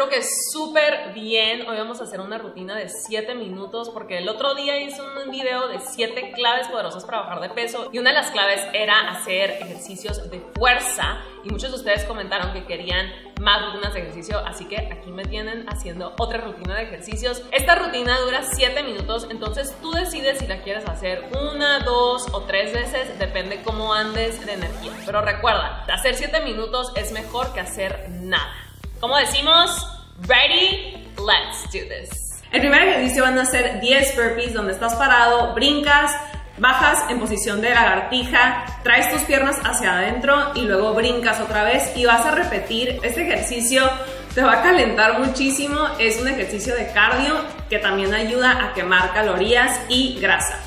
espero que súper bien. Hoy vamos a hacer una rutina de 7 minutos porque el otro día hice un video de 7 claves poderosas para bajar de peso y una de las claves era hacer ejercicios de fuerza y muchos de ustedes comentaron que querían más rutinas de ejercicio, así que aquí me tienen haciendo otra rutina de ejercicios. Esta rutina dura 7 minutos, entonces tú decides si la quieres hacer 1, 2 o 3 veces, depende cómo andes de energía. Pero recuerda, hacer 7 minutos es mejor que hacer nada. Como decimos, ready, let's do this. El primer ejercicio van a ser 10 burpees donde estás parado, brincas, bajas en posición de lagartija, traes tus piernas hacia adentro y luego brincas otra vez y vas a repetir. Este ejercicio te va a calentar muchísimo, es un ejercicio de cardio que también ayuda a quemar calorías y grasa.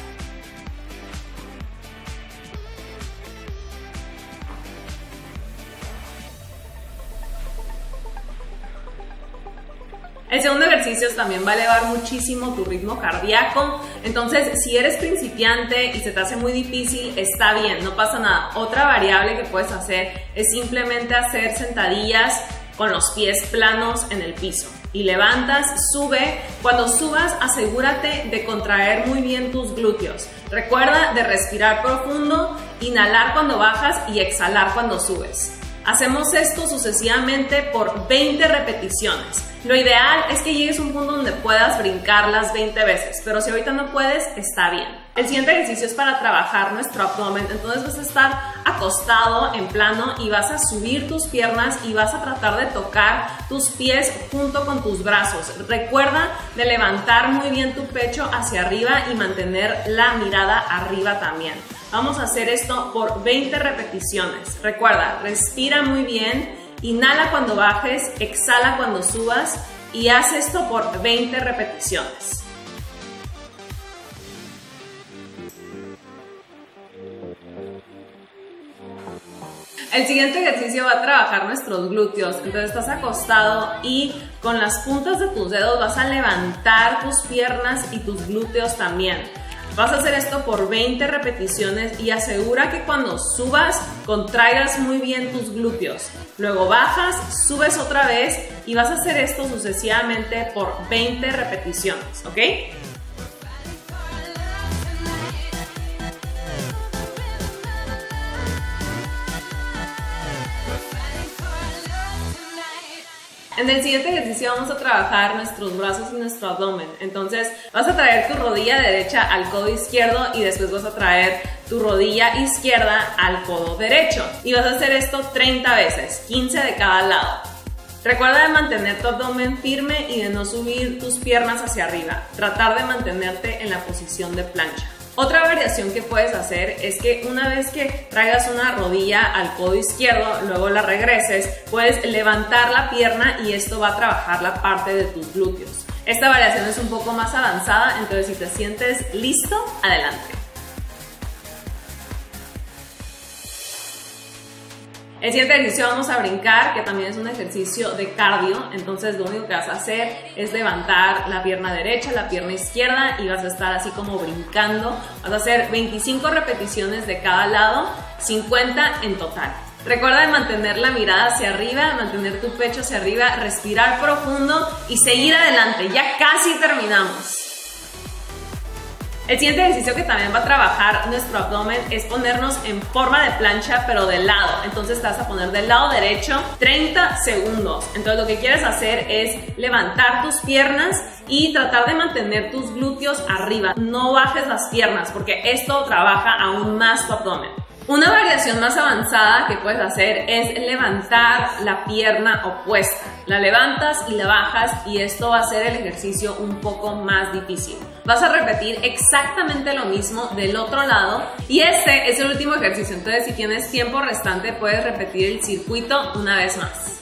El segundo ejercicio también va a elevar muchísimo tu ritmo cardíaco, entonces si eres principiante y se te hace muy difícil, está bien, no pasa nada. Otra variable que puedes hacer es simplemente hacer sentadillas con los pies planos en el piso. Y levantas, sube. Cuando subas, asegúrate de contraer muy bien tus glúteos. Recuerda de respirar profundo, inhalar cuando bajas y exhalar cuando subes. Hacemos esto sucesivamente por 20 repeticiones. Lo ideal es que llegues a un punto donde puedas brincar las 20 veces, pero si ahorita no puedes, está bien. El siguiente ejercicio es para trabajar nuestro abdomen, entonces vas a estar acostado en plano y vas a subir tus piernas y vas a tratar de tocar tus pies junto con tus brazos. Recuerda de levantar muy bien tu pecho hacia arriba y mantener la mirada arriba también. Vamos a hacer esto por 20 repeticiones. Recuerda, respira muy bien, inhala cuando bajes, exhala cuando subas y haz esto por 20 repeticiones. El siguiente ejercicio va a trabajar nuestros glúteos, entonces estás acostado y con las puntas de tus dedos vas a levantar tus piernas y tus glúteos también. Vas a hacer esto por 20 repeticiones y asegura que cuando subas contraigas muy bien tus glúteos. Luego bajas, subes otra vez y vas a hacer esto sucesivamente por 20 repeticiones, ¿ok? En el siguiente ejercicio vamos a trabajar nuestros brazos y nuestro abdomen. Entonces vas a traer tu rodilla derecha al codo izquierdo y después vas a traer tu rodilla izquierda al codo derecho. Y vas a hacer esto 30 veces, 15 de cada lado. Recuerda de mantener tu abdomen firme y de no subir tus piernas hacia arriba. Tratar de mantenerte en la posición de plancha. Otra variación que puedes hacer es que una vez que traigas una rodilla al codo izquierdo, luego la regreses, puedes levantar la pierna y esto va a trabajar la parte de tus glúteos. Esta variación es un poco más avanzada, entonces si te sientes listo, adelante. El siguiente ejercicio vamos a brincar, que también es un ejercicio de cardio, entonces lo único que vas a hacer es levantar la pierna derecha, la pierna izquierda y vas a estar así como brincando. Vas a hacer 25 repeticiones de cada lado, 50 en total. Recuerda de mantener la mirada hacia arriba, mantener tu pecho hacia arriba, respirar profundo y seguir adelante, ya casi terminamos. El siguiente ejercicio que también va a trabajar nuestro abdomen es ponernos en forma de plancha pero de lado. Entonces te vas a poner del lado derecho 30 segundos. Entonces lo que quieres hacer es levantar tus piernas y tratar de mantener tus glúteos arriba. No bajes las piernas porque esto trabaja aún más tu abdomen. Una variación más avanzada que puedes hacer es levantar la pierna opuesta. La levantas y la bajas y esto va a hacer el ejercicio un poco más difícil. Vas a repetir exactamente lo mismo del otro lado y este es el último ejercicio. Entonces si tienes tiempo restante puedes repetir el circuito una vez más.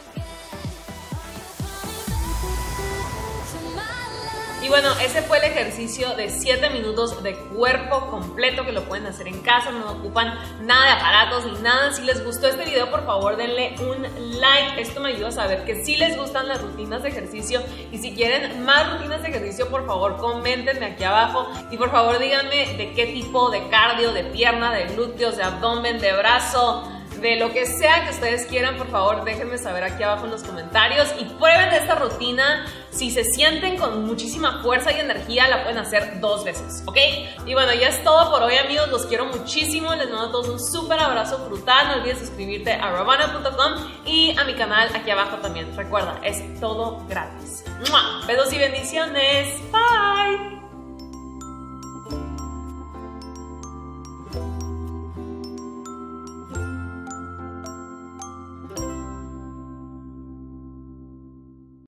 Y bueno, ese fue el ejercicio de 7 minutos de cuerpo completo que lo pueden hacer en casa, no ocupan nada de aparatos ni nada. Si les gustó este video, por favor denle un like, esto me ayuda a saber que sí les gustan las rutinas de ejercicio y si quieren más rutinas de ejercicio, por favor coméntenme aquí abajo y por favor díganme de qué tipo de cardio, de pierna, de glúteos, de abdomen, de brazo, de lo que sea que ustedes quieran, por favor déjenme saber aquí abajo en los comentarios y prueben esta rutina. Si se sienten con muchísima fuerza y energía, la pueden hacer 2 veces, ¿ok? Y bueno, ya es todo por hoy, amigos, los quiero muchísimo, les mando a todos un súper abrazo frutal, no olvides suscribirte a rawvana.com y a mi canal aquí abajo también, recuerda, es todo gratis. ¡Mua! Besos y bendiciones, bye.